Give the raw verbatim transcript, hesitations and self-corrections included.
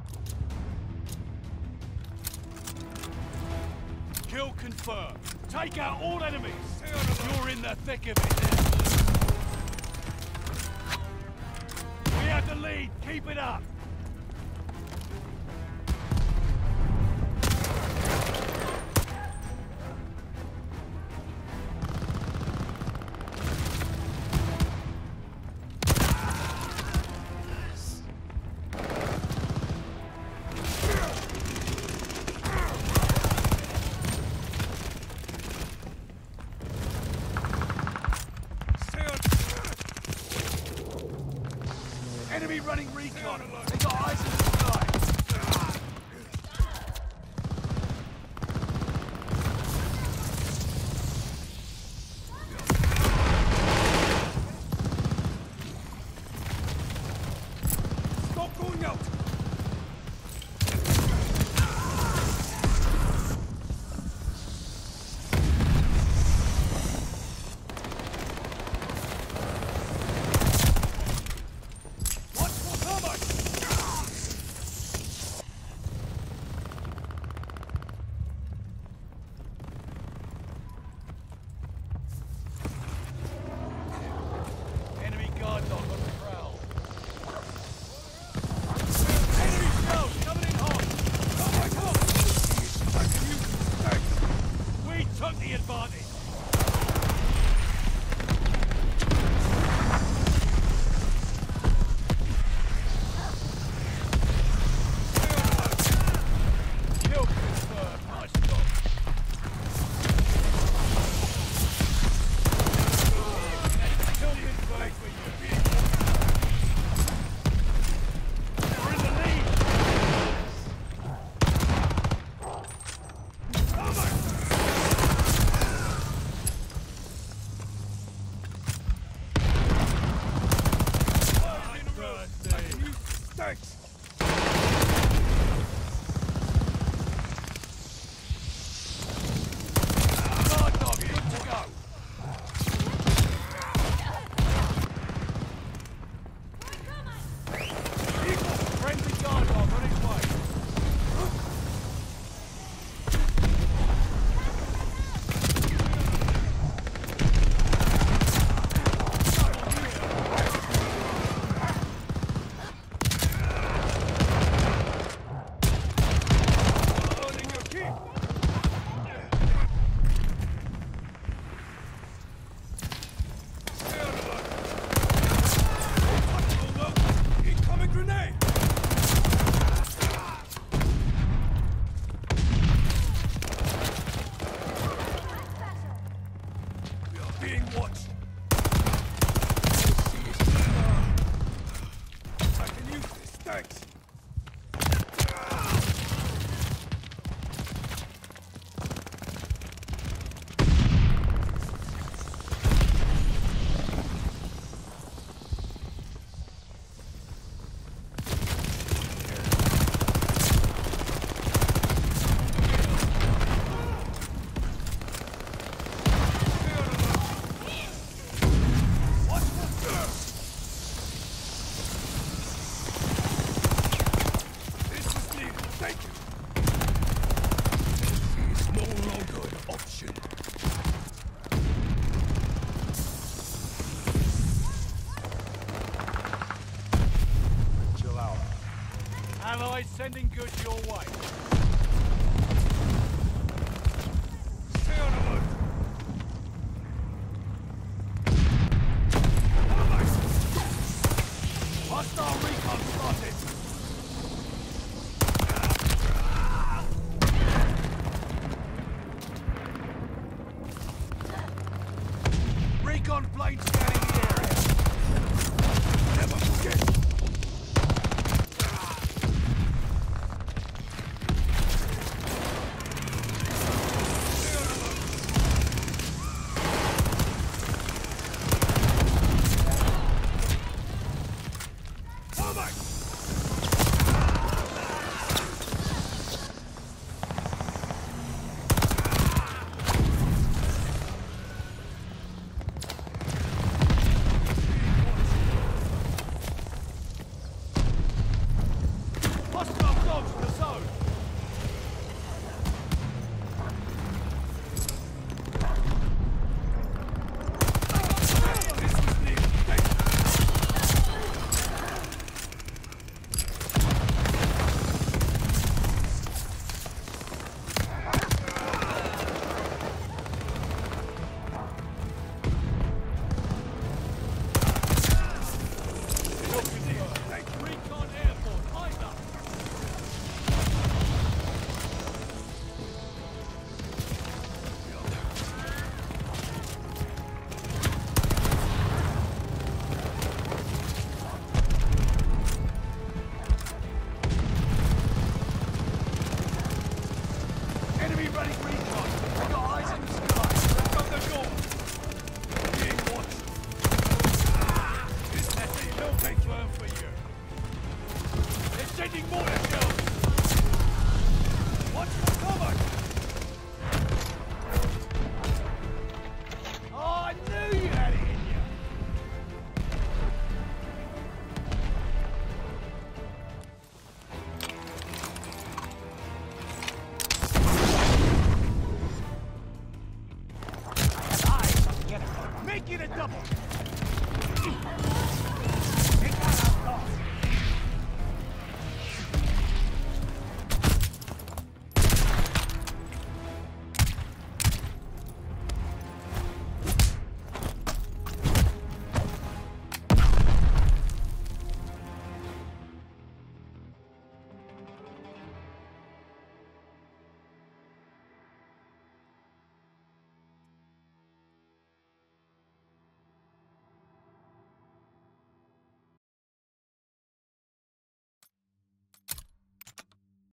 Kill confirmed. Take out all enemies. You're in the thick of it now. We have the lead. Keep it up. Enemy running recon. They got eyes in the sky. Stop going out. The advantage. Kill confirmed. Nice job. Kill confirmed for you. We're in the lead. Thanks. Guard dog, good to go. Equal, friendly guard dog on its way. Being watched. I can use this, thanks. Allies sending goods your way. Stay on alert. Hostile recon spotted. Recon plane scanning the area. Never forget. Taking mortar shells!